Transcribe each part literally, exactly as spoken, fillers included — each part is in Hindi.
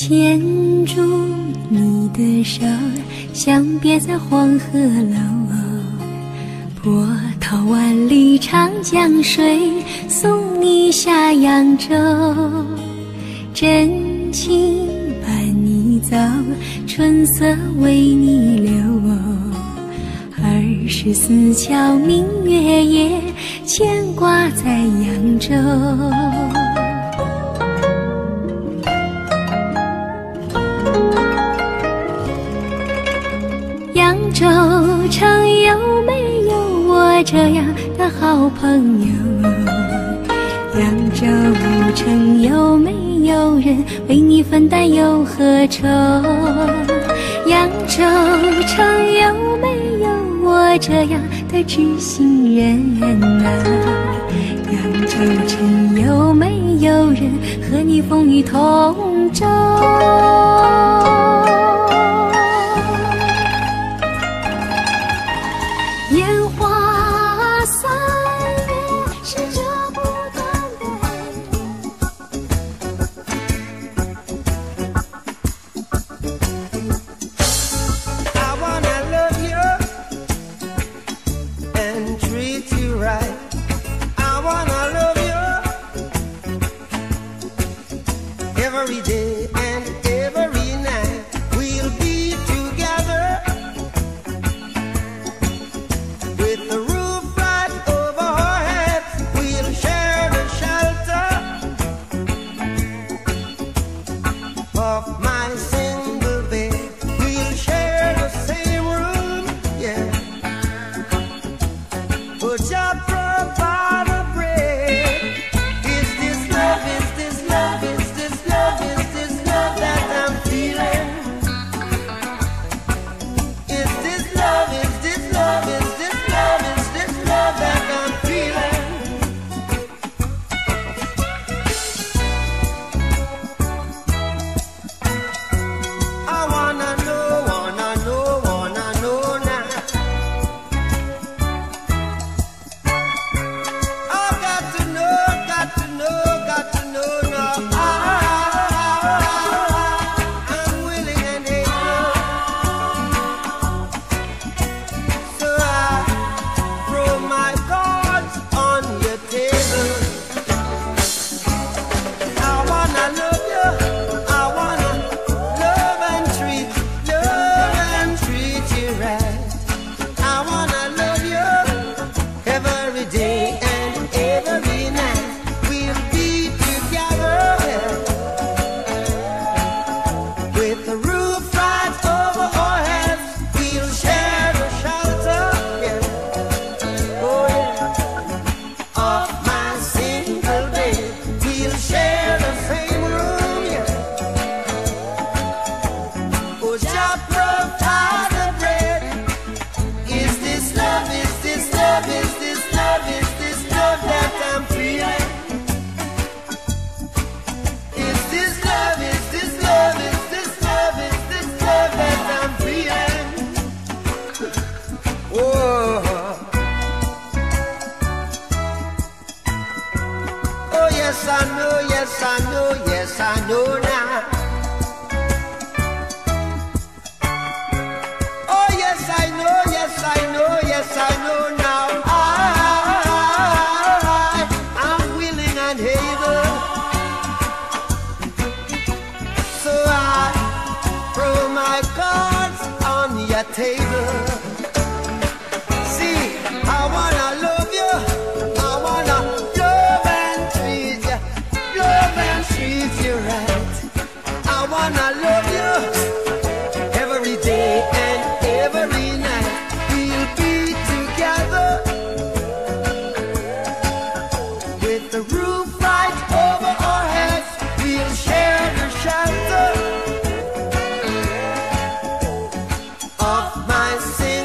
牵住你的手，相别在黄鹤楼。波涛万里长江水，送你下扬州。真情伴你走，春色为你留。二十四桥明月夜，牵挂在扬州。扬州城有没有我这样的好朋友？扬州城有没有人为你分担忧和愁？扬州城有没有我这样的知心人啊？扬州城有没有人和你风雨同舟？烟花三月是这不断 I wanna love you and treat you right. I wanna love you every day and every night. We'll be together with the roof right over our heads. We'll share the shelter of my single bed. We'll share the same room, yeah. But just provide a bread. Is this love, is this love, is this love, is this love that I'm feeling? Is this love, is this love, is this love, is this love that I'm feeling? I wanna know, wanna know, wanna know now. I got to know, got to know, got to know now. I, I'm willing and able. So I throw my cards on your table. I wanna love you. I wanna love and treat, love and treat you right. I wanna love you every day and every night. We'll be together with the roof right over our heads. We'll share the shelter, yeah. Oh yeah, of my single bed. We'll share the same room, yeah. Oh, just provide the bread. Is this love, is this love, is this love, is this love that I'm feeling? Is this love, is this love, is this love, is this love that I'm feeling? Whoa. Oh yes I know, yes I know, yes I know now. Oh yes I know, yes I know, yes I know now. I, I'm willing and able. So I throw my cards on your table. See, I wanna love you. I wanna love and treat you, love and treat you right. I wanna love you every day and every night. We'll be together with the roof right over our heads. We'll share the shelter of my sin.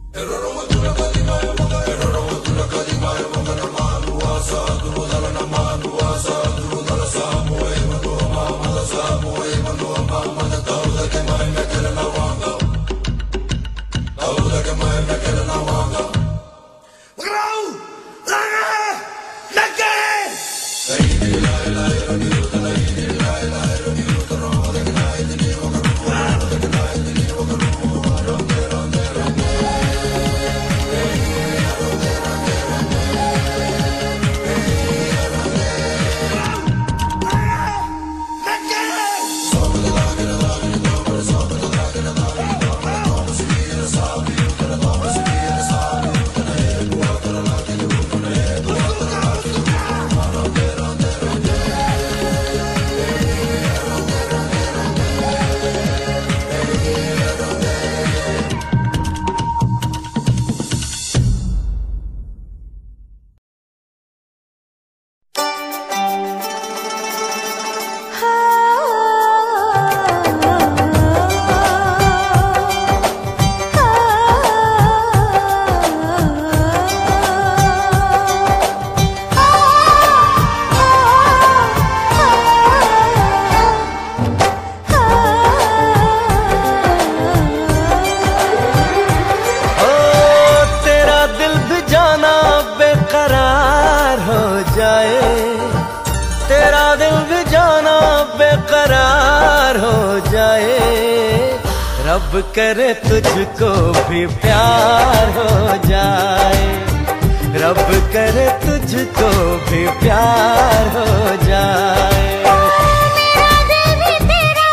रब करे तुझको भी प्यार हो जाए, रब करे तुझको भी प्यार हो जाए। मेरा दिल भी तेरा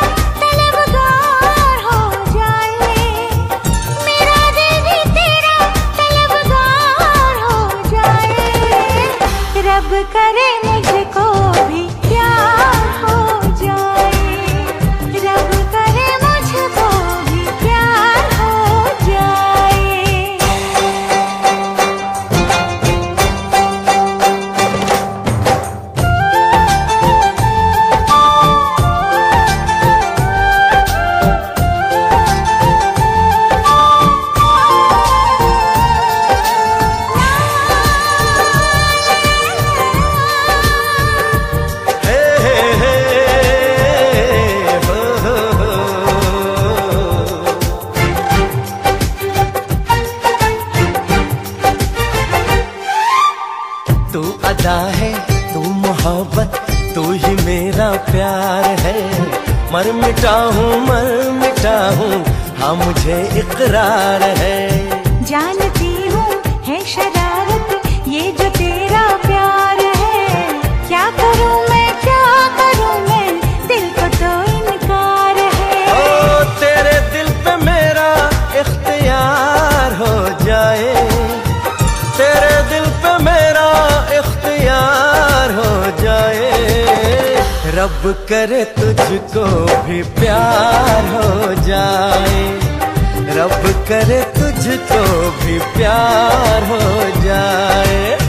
तलबगार हो जाए, मेरा दिल भी तेरा तलबगार हो जाए। रब करे मुझको भी प्यार हो जाए, रब करे मुझको भी प्यार हो जाए। तू अदा है, तू मोहब्बत, तू ही मेरा प्यार है। मर मिटा हूँ, मर मिटा हूँ, हाँ मुझे इकरार है। जानती हूँ है शरारत ये जो तेरा प्यार है, क्या करूँ मैं क्या करूँ मैं, दिल को तो इनकार है। ओ तेरे दिल पे मेरा इख्तियार हो जाए, तेरे दिल पे मेरा इख्तियार हो जाए। रब करे तुझको भी प्यार हो जाए, रब करे तुझको भी प्यार हो जाए।